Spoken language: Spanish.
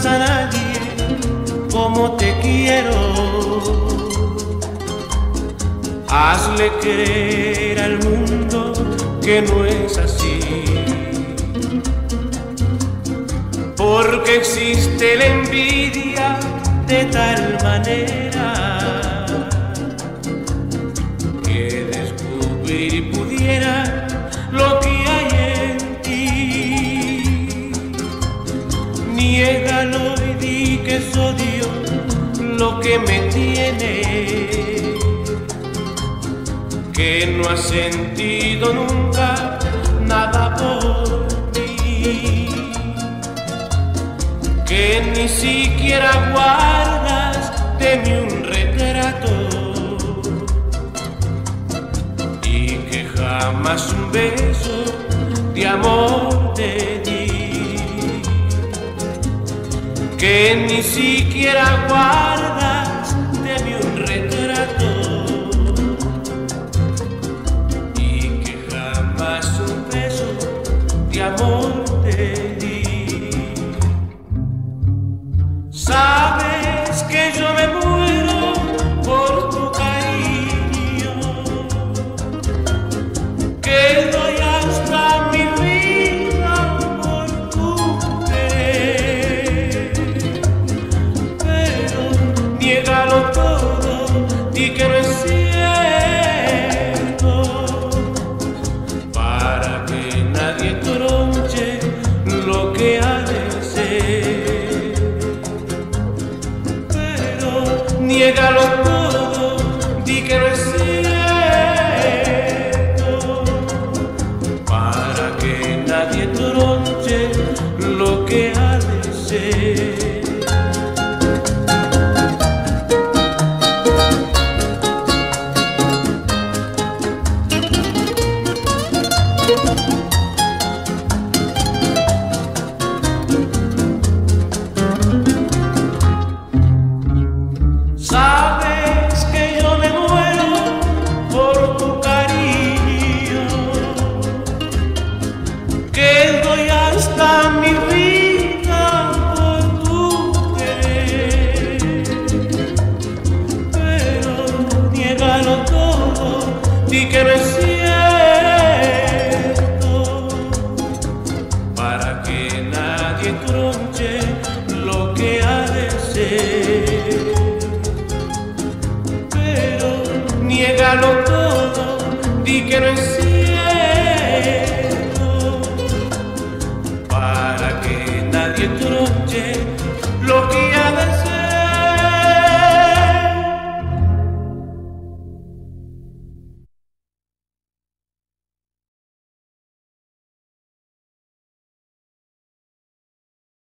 amas a nadie como te quiero, hazle creer al mundo que no es así, porque existe la envidia de tal manera que descubrir pudiera lo que hay en ti. Niégalo y di que es odio lo que me tiene, que no has sentido nunca nada por mí, que ni siquiera guardas de mí un retrato y que jamás un beso de amor te di, que ni siquiera guardas de mí un retrato y que jamás un beso de amor te di. Sabes que yo me muero por tu cariño, que doy hasta mi vida por tu querer, pero niégalo todo, di que no es cierto, para que nadie tronche lo que ha de ser. Niégalo todo, di que no es cierto, para que nadie tronche lo que ha de ser. Sabes que yo me muero por tu cariño, que doy hasta mi vida por tu querer, pero niégalo todo, di que no es cierto, para que nadie tronche lo que ha de ser. Niégalo